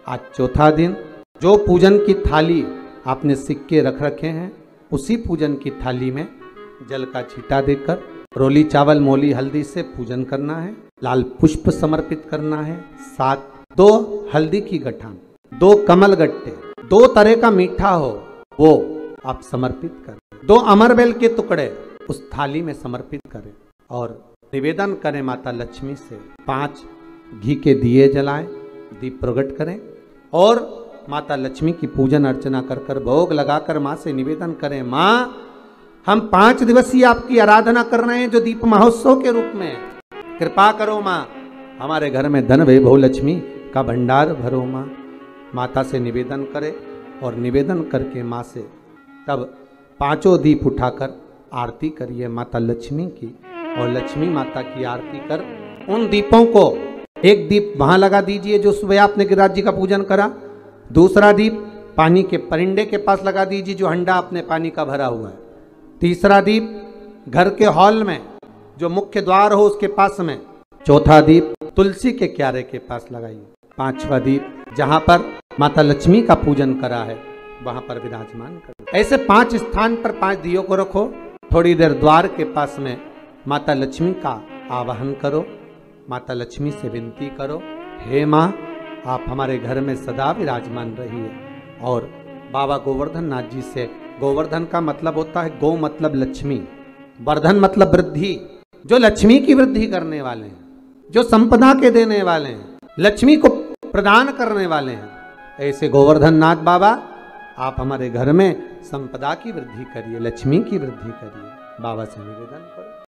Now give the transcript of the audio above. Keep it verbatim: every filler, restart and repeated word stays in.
आज चौथा दिन। जो पूजन की थाली आपने सिक्के रख रखे हैं, उसी पूजन की थाली में जल का छींटा देकर रोली चावल मोली हल्दी से पूजन करना है। लाल पुष्प समर्पित करना है। सात दो हल्दी की गठान, दो कमल गट्टे, दो तरह का मीठा हो वो आप समर्पित करें। दो अमरबेल के टुकड़े उस थाली में समर्पित करें और निवेदन करें माता लक्ष्मी से। पांच घी के दिए जलाएं, दीप प्रकट करें और माता लक्ष्मी की पूजन अर्चना कर कर भोग लगाकर माँ से निवेदन करें, माँ हम पांच दिवसीय आपकी आराधना कर रहे हैं जो दीप महोत्सव के रूप में, कृपा करो माँ, हमारे घर में धन वैभव लक्ष्मी का भंडार भरो माँ। माता से निवेदन करें और निवेदन करके माँ से तब पांचों दीप उठाकर आरती करिए माता लक्ष्मी की। और लक्ष्मी माता की आरती कर उन दीपों को, एक दीप वहां लगा दीजिए जो सुबह आपने गिरिराज जी का पूजन करा, दूसरा दीप पानी के परिंडे के पास लगा दीजिए जो हंडा आपने पानी का भरा हुआ है, तीसरा दीप घर के हॉल में जो मुख्य द्वार हो उसके पास में, चौथा दीप तुलसी के क्यारे के पास लगाइए, पांचवा दीप जहां पर माता लक्ष्मी का पूजन करा है वहां पर विराजमान करो। ऐसे पांच स्थान पर पांच दियों को रखो। थोड़ी देर द्वार के पास में माता लक्ष्मी का आवाहन करो, माता लक्ष्मी से विनती करो, हे माँ आप हमारे घर में सदा विराजमान रहिए। और बाबा गोवर्धन नाथ जी से, गोवर्धन का मतलब होता है गौ मतलब लक्ष्मी, वर्धन मतलब वृद्धि, जो लक्ष्मी की वृद्धि करने वाले हैं, जो संपदा के देने वाले हैं, लक्ष्मी को प्रदान करने वाले हैं, ऐसे गोवर्धन नाथ बाबा आप हमारे घर में संपदा की वृद्धि करिए, लक्ष्मी की वृद्धि करिए। बाबा से निवेदन करो।